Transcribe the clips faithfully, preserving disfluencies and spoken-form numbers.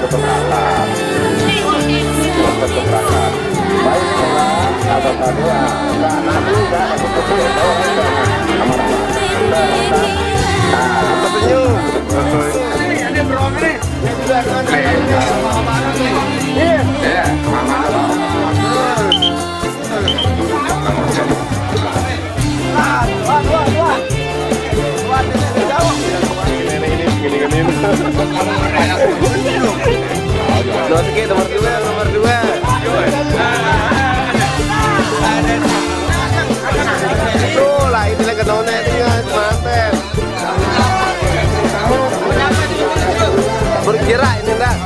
tetap berangkat. Tetap berangkat. Baik sekolah atau kedua, enggak nanti enggak aku ketemu tahu enggak. Aman-aman. Nah, tersenyum. Ini ada bro ini. Iya. Iya, mama. Ah, dua, dua, dua. Dua, ini jauh. Ini ini gini-gini. Nomor tiga, nomor dua, nomor dua. Tuh lah, ini lagi donat dengan manten. Bergerak ini enggak?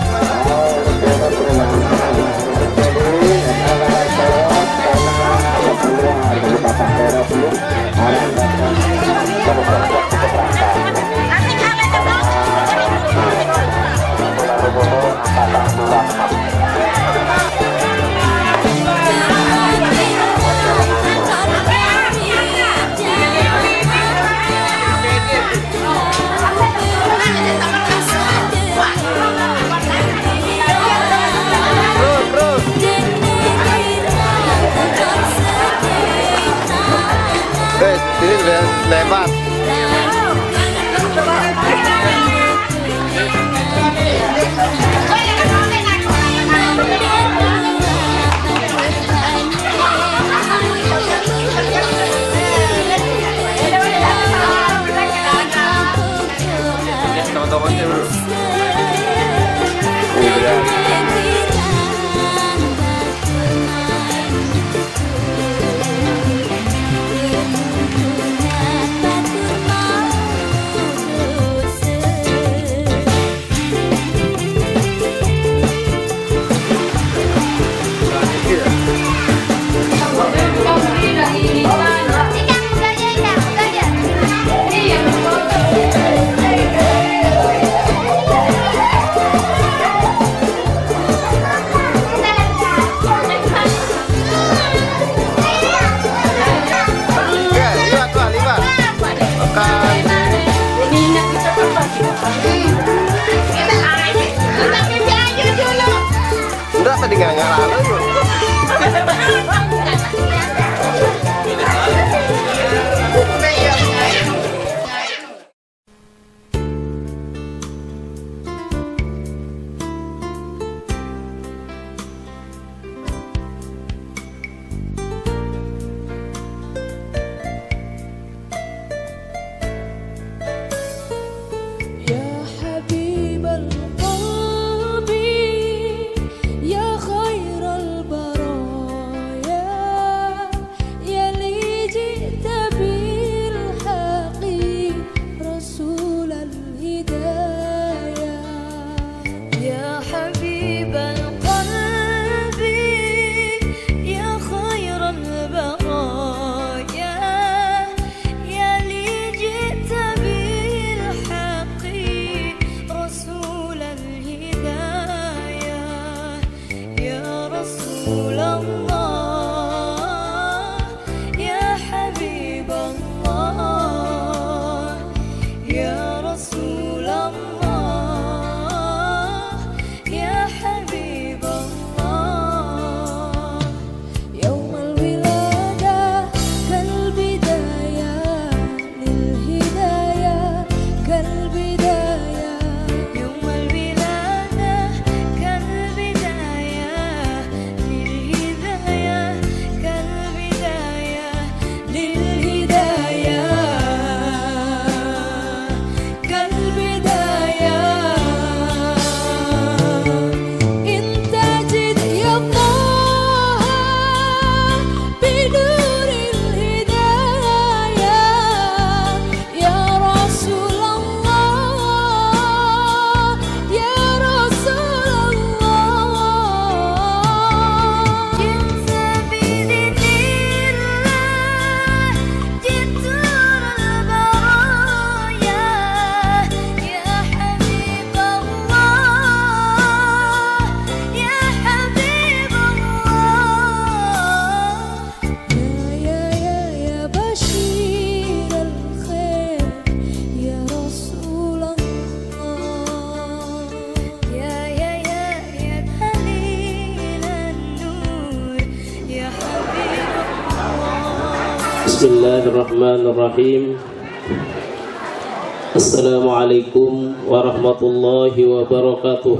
Bismillahirrahmanirrahim. Assalamualaikum warahmatullahi wabarakatuh.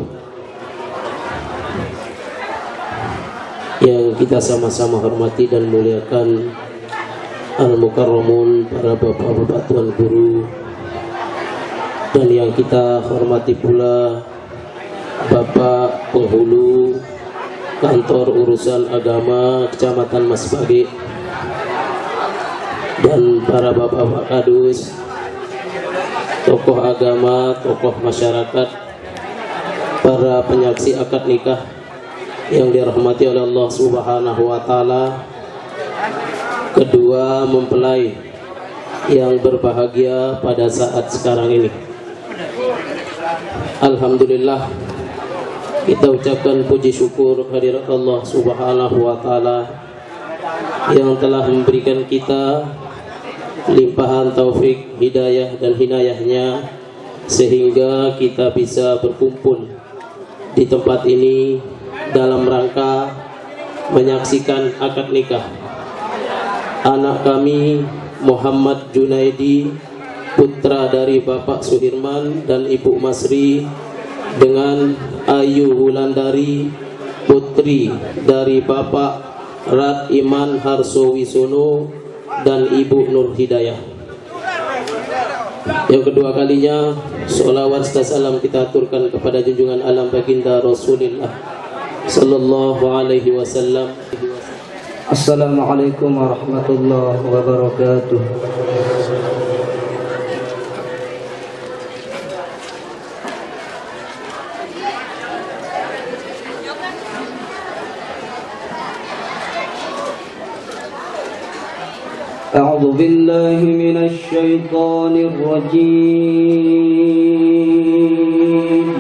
Yang kita sama-sama hormati dan muliakan Al-Mukarramun, para bapak-bapak tuan guru, dan yang kita hormati pula Bapak Penghulu Kantor Urusan Agama Kecamatan Masbagi, dan para bapak-bapak kadus, tokoh agama, tokoh masyarakat, para penyaksi akad nikah yang dirahmati oleh Allah Subhanahu wa taala, kedua mempelai yang berbahagia pada saat sekarang ini. Alhamdulillah, kita ucapkan puji syukur kehadirat Allah Subhanahu wa taala yang telah memberikan kita limpahan taufik, hidayah dan hinayahnya sehingga kita bisa berkumpul di tempat ini dalam rangka menyaksikan akad nikah anak kami Muhammad Junaidi, putra dari Bapak Suhirman dan Ibu Masri, dengan Ayu Wulandari, putri dari Bapak Rat Iman Harsowisono dan Ibu Nur Hidayah. Yang kedua kalinya sholawat serta salam kita aturkan kepada junjungan alam baginda Rasulullah sallallahu alaihi wasallam. Assalamualaikum warahmatullahi wabarakatuh. أعوذ بالله من الشيطان الرجيم.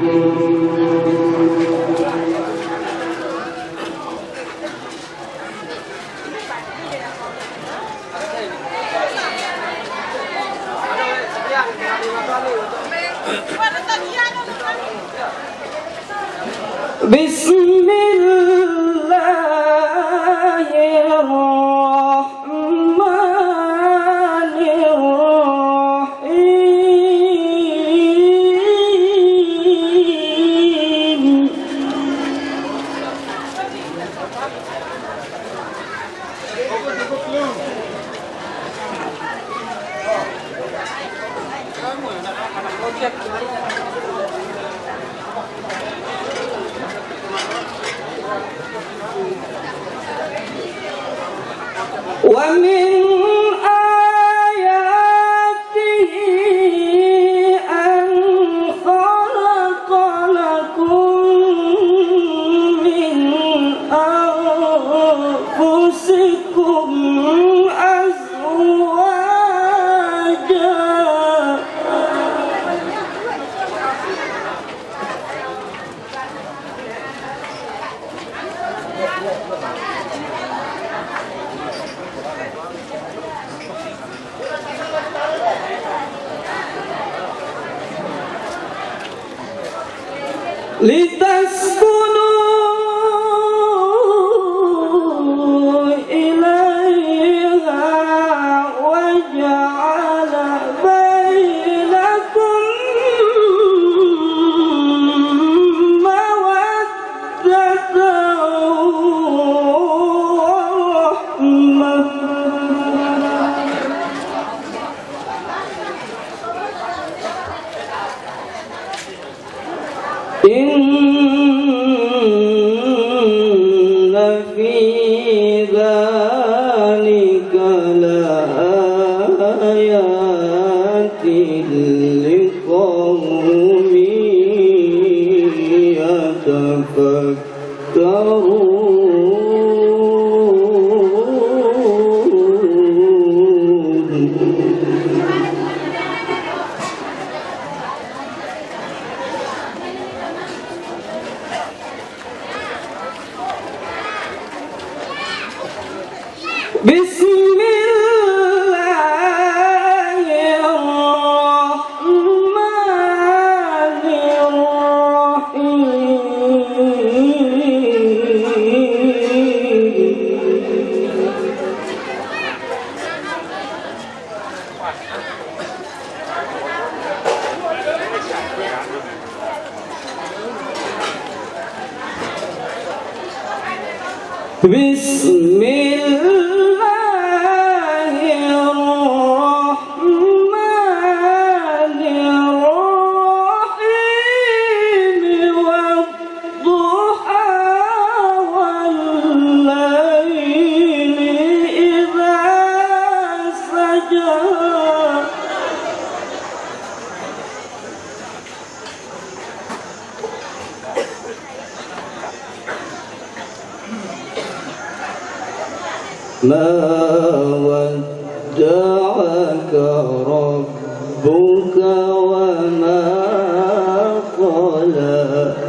ما ودعك ربك وما قلى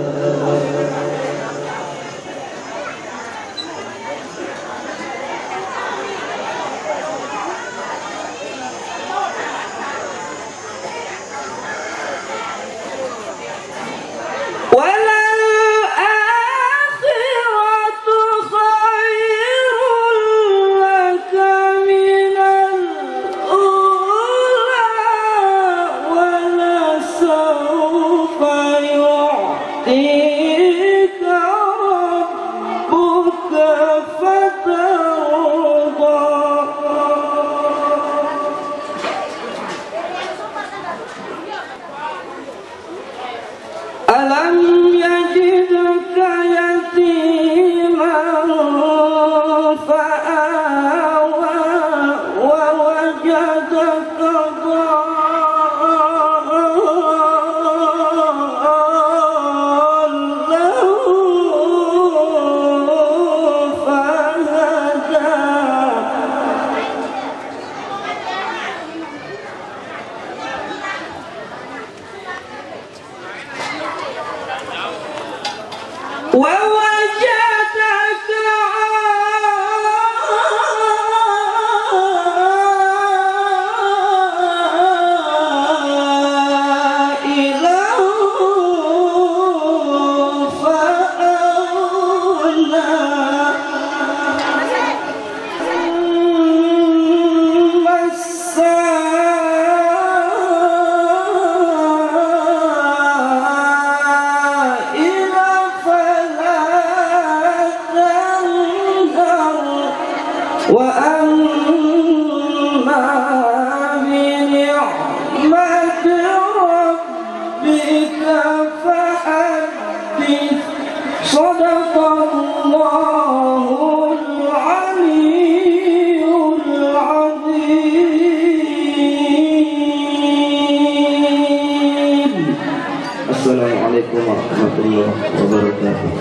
Assalamualaikum warahmatullahi wabarakatuh.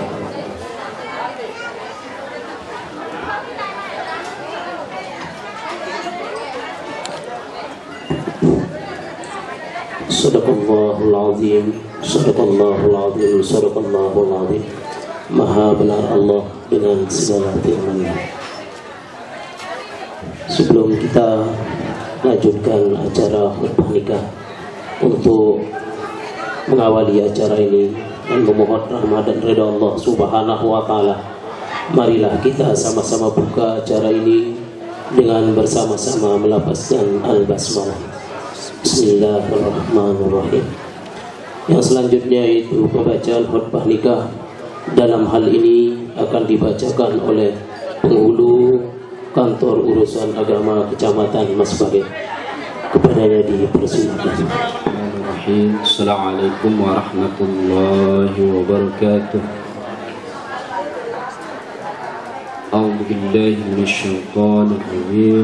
Sadaqallahul azim, sadaqallahul azim, sadaqallahul azim. Maha benar Allah dengan segala firman-Nya. Sebelum kita lanjutkan acara khutbah nikah, untuk mengawali acara ini dan memohon rahmat dan ridha Allah Subhanahu wa taala, marilah kita sama-sama buka acara ini dengan bersama-sama melafazkan al-basmalah. Bismillahirrahmanirrahim. Yang selanjutnya itu pembacaan khutbah nikah. Dalam hal ini akan dibacakan oleh penghulu kantor urusan agama Kecamatan Masbagin. Kepadanya dipersilakan. Assalamualaikum warahmatullahi wabarakatuh. A'udzu billahi minasyaitonir rajim.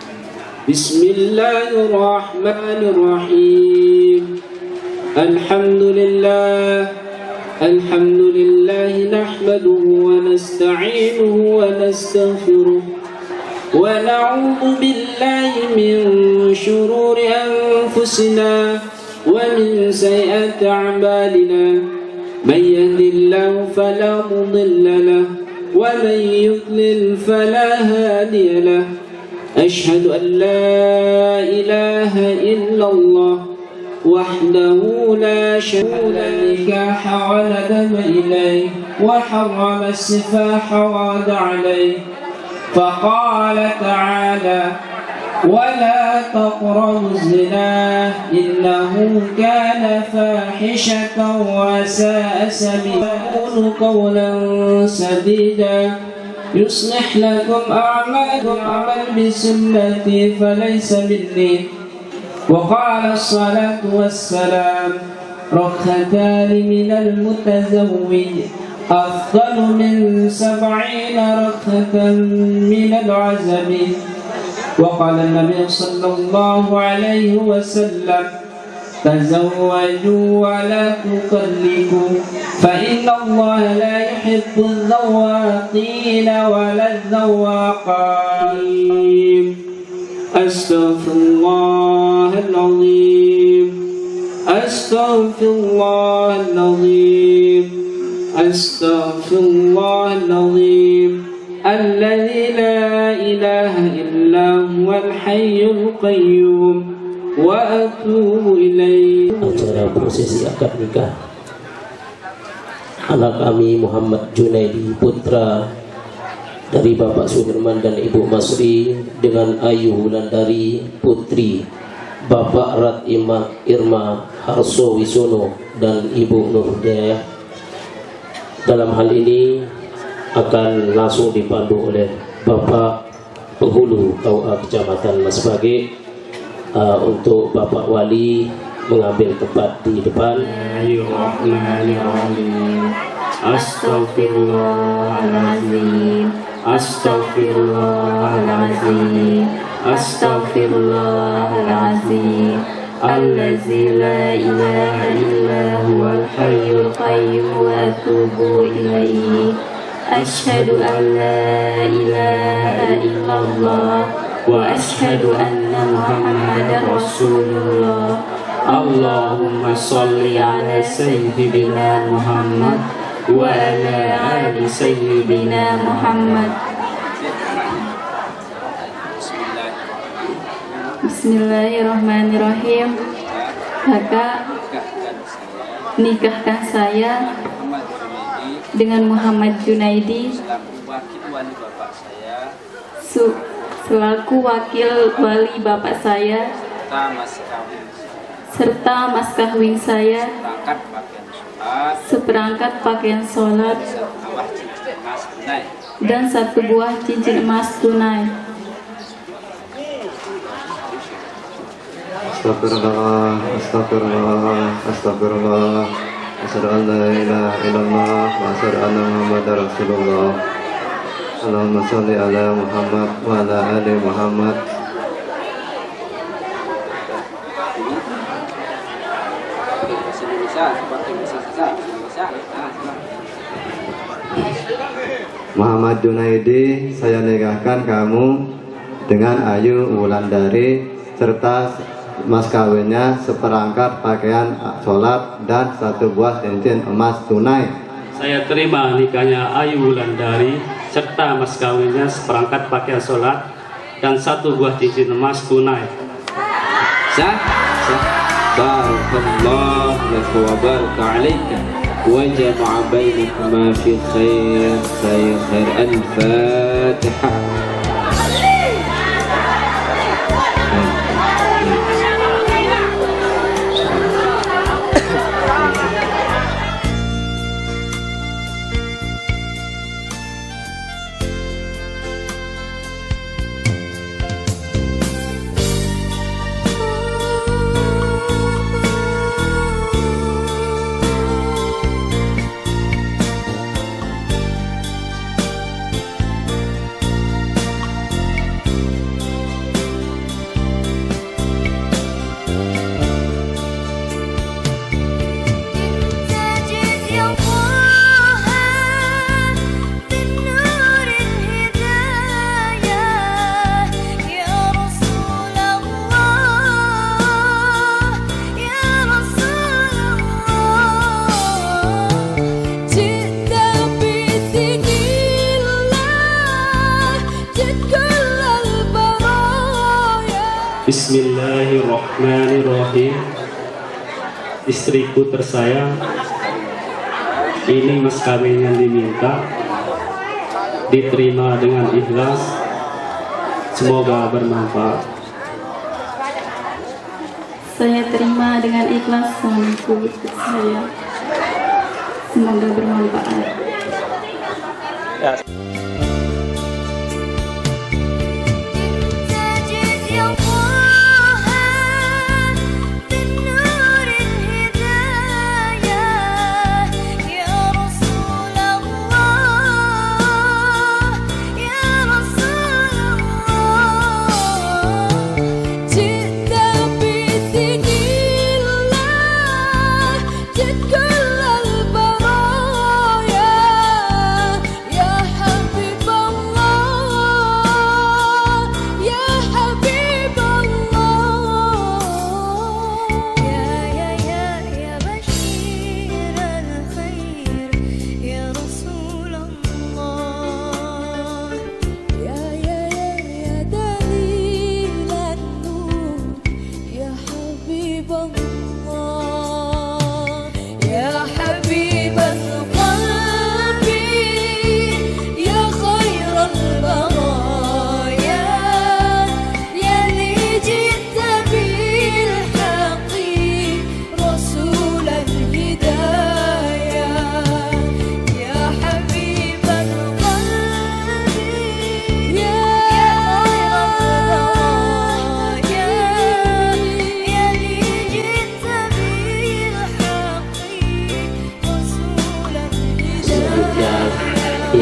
Bismillahirrahmanirrahim. Alhamdulillah, alhamdulillah nahmaduhu wa nasta'inuhu wa nastaghfiruh wa na'udzu billahi min shururi anfusina wa min sayyiati a'malina. Man yahdihillahu fala mudilla lahu wa man yudlil fala hadiya lahu. Ashhadu an la ilaha illallah wahdahu la syarika lahu wa la nadama ilayhi wa harrama as-sifaha wa wa'ada alayhi. Faqala ta'ala ولا تقربوا الزنا إنه كان فاحشة وساء سبيلا. قولا سديدا يصلح لكم أعمالكم عمل بسنتي فليس مني. وقال الصلاة والسلام ركعتان من المتزوج أفضل من سبعين ركعة من العزم. وقال النبي صلى الله عليه وسلم تزوجوا ولا تكلفوا فإن الله لا يحب الذواقين ولا الذواقين. أستغفر الله العظيم أستغفر الله العظيم أستغفر الله العظيم الذي لا إله إلا هو الحي القيوم وأتوب إليه. Acara prosesi akad nikah anak kami Muhammad Junaidi putra dari Bapak Suherman dan Ibu Masri dengan Ayu Wulandari putri Bapak Rat Ima Irma Harso Wisono dan Ibu Nur Hidayah. Dalam hal ini akan langsung dipandu oleh Bapak Penghulu K U A Kecamatan Masbage uh, untuk Bapak Wali mengambil tempat di depan. Astaghfirullahaladzim Astaghfirullahaladzim Astaghfirullahaladzim Allazi la ilaha illa huwal hayyul qayyum wa atubu ilaihi. Ashhadu an la ilaha illallah wa ashhadu anna Muhammadar Rasulullah. Allahumma salli ala sayyidina Muhammad wa ala ali sayyidina Muhammad. Bismillahirrahmanirrahim. Kakak, nikahkan saya dengan Muhammad Junaidi selaku wakil wali bapak saya serta mas kawin saya seperangkat pakaian sholat dan satu buah cincin emas tunai. Astagfirullah, astagfirullah, astagfirullah. Asyhadu an la ilaha illallah wa asyhadu anna Muhammadar Rasulullah. Allahumma shalli ala Muhammad wa ala ali Muhammad. Muhammad Junaidi, saya nikahkan kamu dengan Ayu Wulandari serta mas kawinnya seperangkat pakaian sholat dan satu buah cincin emas tunai. Saya terima nikahnya Ayu Wulandari serta mas kawinnya seperangkat pakaian sholat dan satu buah cincin emas tunai. Sah? Barakallahu laka wa baraka alaika wa jama'a bainakuma fi khair khair khair. Al-Fatihah. Bismillahirrahmanirrahim. Istriku tersayang, ini mas kawin yang diminta diterima dengan ikhlas, semoga bermanfaat. Saya terima dengan ikhlas suamiku saya, semoga bermanfaat.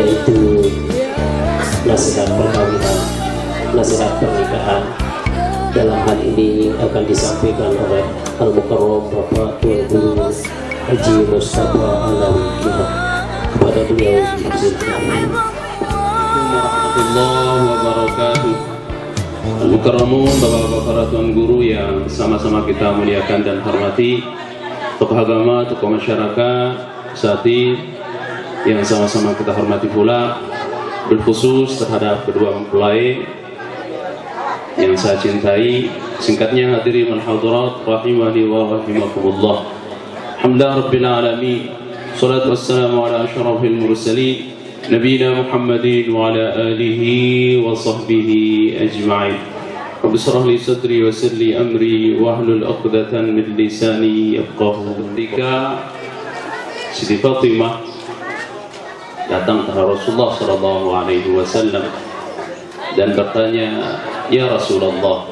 yaitu nasihat perkawinan, nasihat pernikahan. Dalam hal ini akan disampaikan oleh Al-Mukarram Bapak Tuan Guru Haji Mustafa Alawi. Kepada beliau dipersilakan. Warahmatullahi wabarakatuh. Al-Mukarramun, Bapak-bapak para Tuan Guru yang sama-sama kita muliakan dan hormati, tokoh agama, tokoh masyarakat, sati yang sama-sama kita hormati pula, berkhusus terhadap kedua mempelai yang saya cintai. Singkatnya hadirin wal hadirat rahimani wa rahimakumullah. Alhamdulillah rabbil alamin, salatu wassalamu ala asyrafil mursalin nabiyina Muhammadin wa ala alihi wa sahbihi ajma'in. Rabbi shrah li sadri wa yassir li amri wa hlul 'uqdatan min lisani yafqahu. Ketika Siti Fatimah datang kepada Rasulullah sallallahu alaihi wasallam dan bertanya, "Ya Rasulullah,"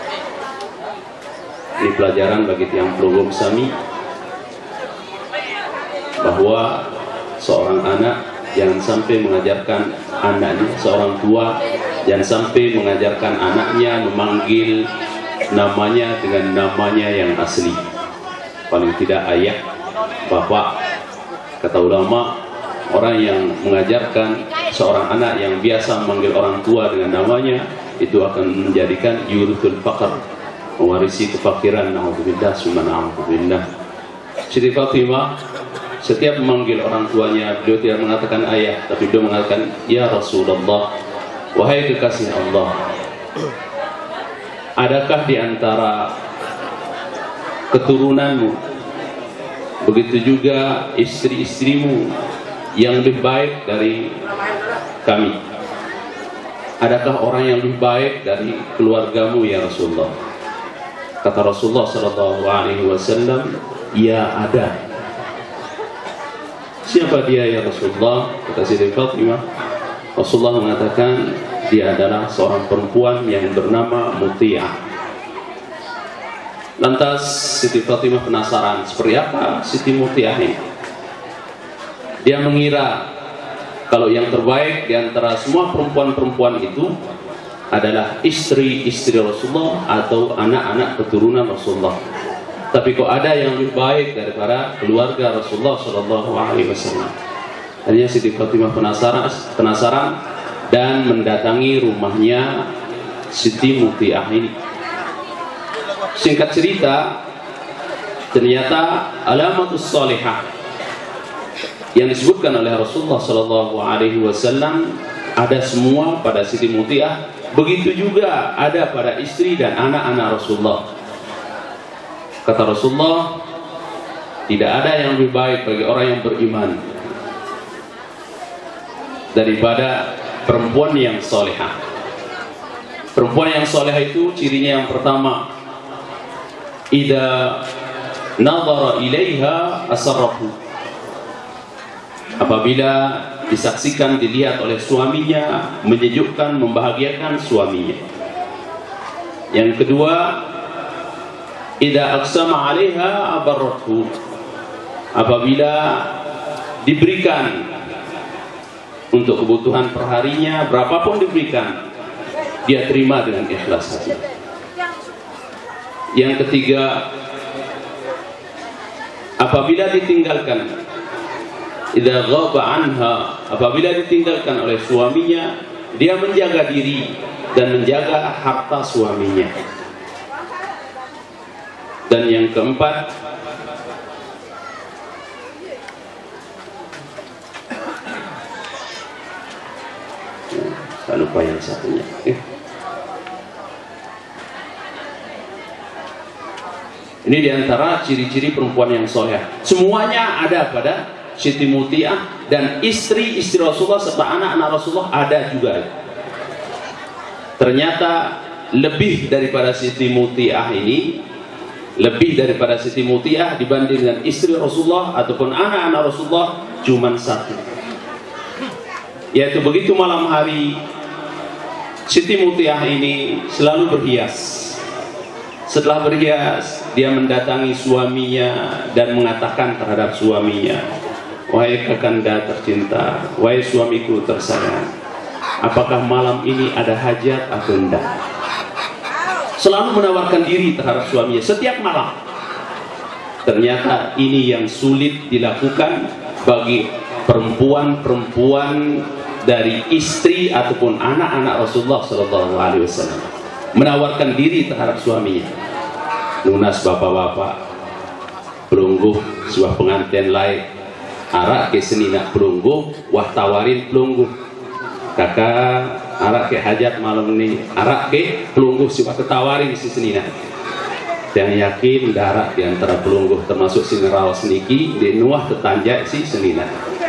ini pelajaran bagi tiang pelugum sami, bahwa seorang anak jangan sampai mengajarkan anaknya, seorang tua jangan sampai mengajarkan anaknya memanggil namanya dengan namanya yang asli, paling tidak ayah, bapak. Kata ulama, orang yang mengajarkan seorang anak yang biasa memanggil orang tua dengan namanya, itu akan menjadikan yurithul faqr, mewarisi kefakiran. Na'udzubillah summa na'udzubillah. Siti Fatimah setiap memanggil orang tuanya, beliau tidak mengatakan ayah, tapi beliau mengatakan, "Ya Rasulullah, wahai kekasih Allah, adakah di antara keturunanmu, begitu juga istri-istrimu yang lebih baik dari kami? Adakah orang yang lebih baik dari keluargamu ya Rasulullah?" Kata Rasulullah sallallahu alaihi wasallam, "Ya ada." Siapa dia ya Rasulullah? Kata Siti Fatimah, Rasulullah mengatakan dia adalah seorang perempuan yang bernama Muti'ah. Lantas Siti Fatimah penasaran, seperti apa Siti Muti'ah ini? Dia mengira kalau yang terbaik di antara semua perempuan-perempuan itu adalah istri-istri Rasulullah atau anak-anak keturunan Rasulullah. Tapi kok ada yang lebih baik daripada keluarga Rasulullah Shallallahu Alaihi Wasallam? Akhirnya Siti Fatimah penasaran, penasaran dan mendatangi rumahnya Siti Muti'ah ini. Singkat cerita, ternyata alamatus salihah yang disebutkan oleh Rasulullah Shallallahu Alaihi Wasallam ada semua pada Siti Muti'ah. Begitu juga ada pada istri dan anak-anak Rasulullah. Kata Rasulullah, tidak ada yang lebih baik bagi orang yang beriman daripada perempuan yang solehah. Perempuan yang solehah itu cirinya yang pertama, idza nadhara ilaiha asarrahu. Apabila disaksikan, dilihat oleh suaminya, menyejukkan, membahagiakan suaminya. Yang kedua, idza aqsama 'alaiha abarrathu. Apabila diberikan untuk kebutuhan perharinya, berapapun diberikan, dia terima dengan ikhlas hati. Yang ketiga, apabila ditinggalkan, idza ghaba anha, apabila ditinggalkan oleh suaminya, dia menjaga diri dan menjaga harta suaminya. Dan yang keempat, saya lupa yang satunya. Eh. Ini diantara ciri-ciri perempuan yang soleh. Semuanya ada pada Siti Muti'ah, dan istri-istri Rasulullah serta anak-anak Rasulullah ada juga. Ternyata lebih daripada Siti Muti'ah ini, lebih daripada Siti Muti'ah dibanding dengan istri Rasulullah ataupun anak-anak Rasulullah cuma satu, yaitu begitu malam hari Siti Muti'ah ini selalu berhias. Setelah berhias, dia mendatangi suaminya dan mengatakan terhadap suaminya, wahai kakanda tercinta, wahai suamiku tersayang, apakah malam ini ada hajat atau tidak? Selalu menawarkan diri terhadap suaminya setiap malam. Ternyata ini yang sulit dilakukan bagi perempuan-perempuan dari istri ataupun anak-anak Rasulullah Shallallahu Alaihi Wasallam, menawarkan diri terhadap suaminya. Lunas bapak-bapak, pelungguh sebuah pengantin lain, arak ke senina pelungguh, wah tawarin pelungguh, kakak arak ke hajat malam ini, arak ke pelungguh sebuah ketawarin si senina. Dan yakin darat di antara pelungguh termasuk si ngerawas niki di nuah tetanja si senina.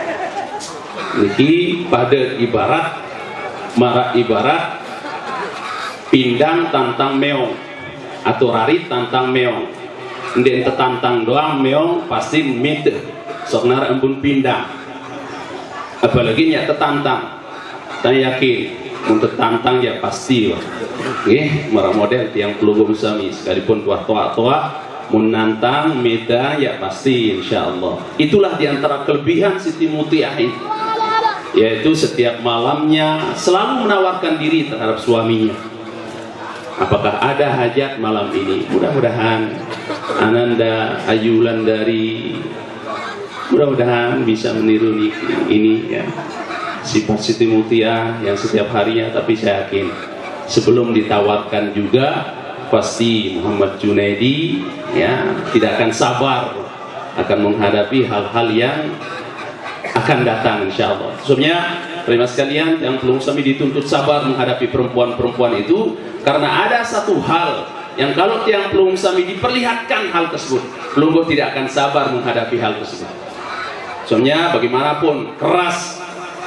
Niki pada ibarat marak ibarat pindang tantang meong atau rarit tantang meong. Ndek tetantang doang meong pasti mite sok nara embun pindang. Apalagi nya tetantang. Saya yakin untuk tantang ya pasti wah. Nggih, marah model tiang pelungguh sami sekalipun tua-tua menantang meda ya pasti insyaallah. Itulah diantara kelebihan Siti Mutiah ini, yaitu setiap malamnya selalu menawarkan diri terhadap suaminya. Apakah ada hajat malam ini? Mudah-mudahan Ananda Ayu Wulandari mudah-mudahan bisa meniru ini ya, sifat Siti Mutiah yang setiap harinya. Tapi saya yakin sebelum ditawarkan juga pasti Muhammad Junaidi ya tidak akan sabar akan menghadapi hal-hal yang akan datang insyaallah. Sebenarnya terima sekalian yang belum sami dituntut sabar menghadapi perempuan-perempuan itu karena ada satu hal yang kalau tiang belum sami diperlihatkan hal tersebut, pelungguh tidak akan sabar menghadapi hal tersebut. Soalnya bagaimanapun keras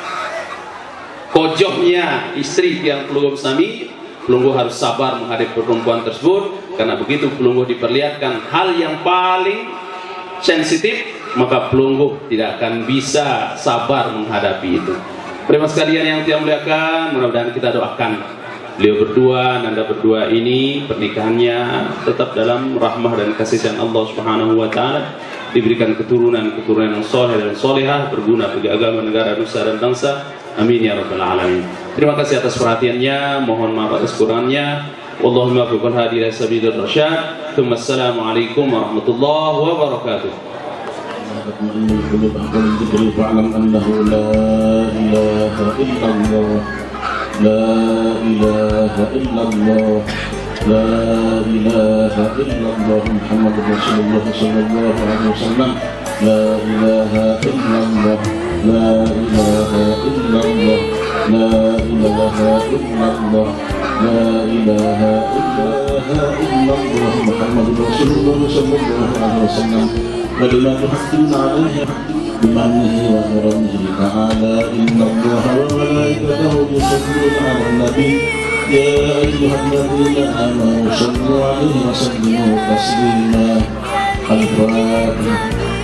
kojohnya istri tiang pelungguh sami, pelungguh harus sabar menghadapi perempuan tersebut karena begitu pelungguh diperlihatkan hal yang paling sensitif, maka pelungguh tidak akan bisa sabar menghadapi itu. Terima sekalian yang tiang muliakan, mudah-mudahan kita doakan beliau berdua, Nanda berdua ini pernikahannya tetap dalam rahmah dan kasih sayang Allah Subhanahu wa taala, diberikan keturunan-keturunan yang soleh dan solehah berguna bagi agama, negara, nusa dan bangsa. Amin ya rabbal alamin. Terima kasih atas perhatiannya, mohon maaf atas kurangnya. Wallahumma biqul hadi ila sabilir rasyad. Assalamualaikum warahmatullahi wabarakatuh. فاعلم أنه لا إله إلا الله لا إله إلا الله لا إله إلا الله محمد رسول الله صلى الله عليه وسلم لا إله إلا الله لا إله إلا الله لا إله إلا الله لا إله إلا الله محمد رسول الله صلى الله عليه وسلم ولما تحدثون عليه بمنه وكرمه تعالى إن الله وملائكته يصلون على النبي يا أيها الذين آمنوا صلوا عليه وسلموا تسليما. الفاتحة.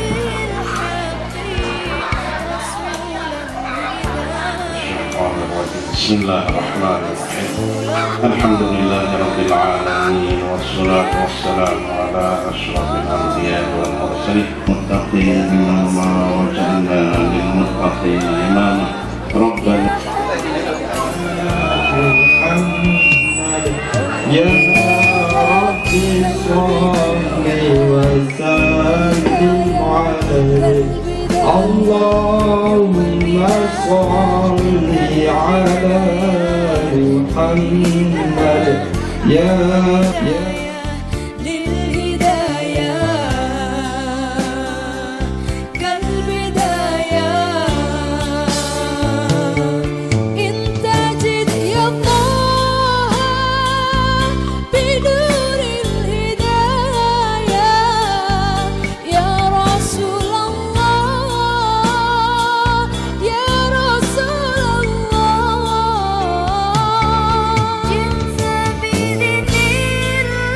بسم الله الرحمن الرحيم الحمد لله رب العالمين والصلاة والسلام على أشرف الأنبياء والمرسلين المتقين بما وجعلنا للمتقين إماما ربنا يا رب صل وسلم عليه اللهم صل على محمد يا يا Sabilillah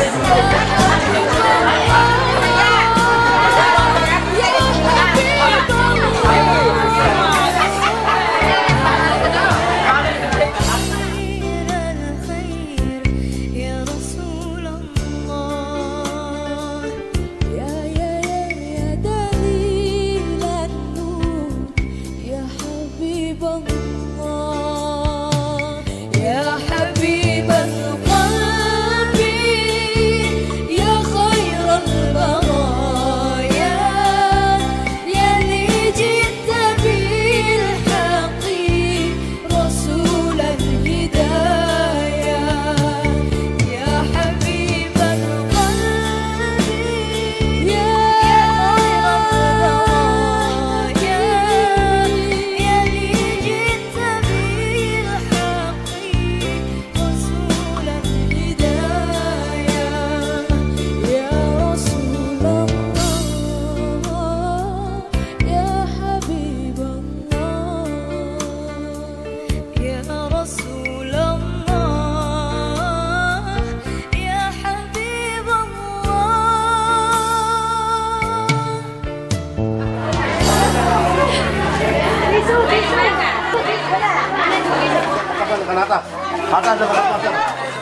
Atas, atas, atas.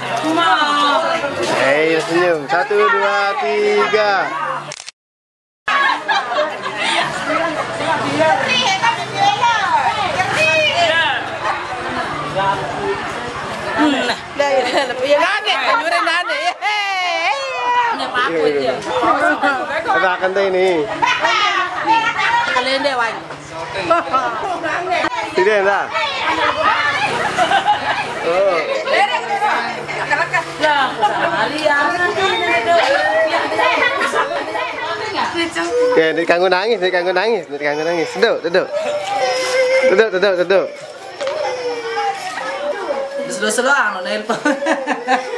Hei, senyum. Satu, dua, tiga. Akan deh ini. Kalian deh wan. Tidak dah. Oh. Oke, ini kanggo nangis, ini kanggo nangis, ini kanggo nangis. Duduk, duduk. Duduk, duduk, duduk. Sudah-sudah anu nelpon.